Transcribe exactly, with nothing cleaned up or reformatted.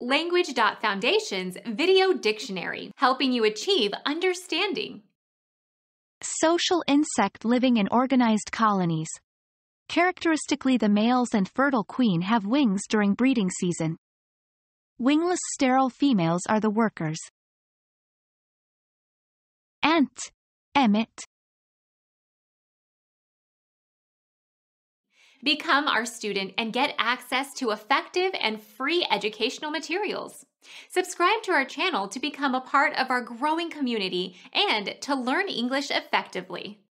Language.Foundation's Video Dictionary, helping you achieve understanding. Social insect living in organized colonies. Characteristically, the males and fertile queen have wings during breeding season. Wingless sterile females are the workers. Ant. Emmet. Become our student and get access to effective and free educational materials. Subscribe to our channel to become a part of our growing community and to learn English effectively.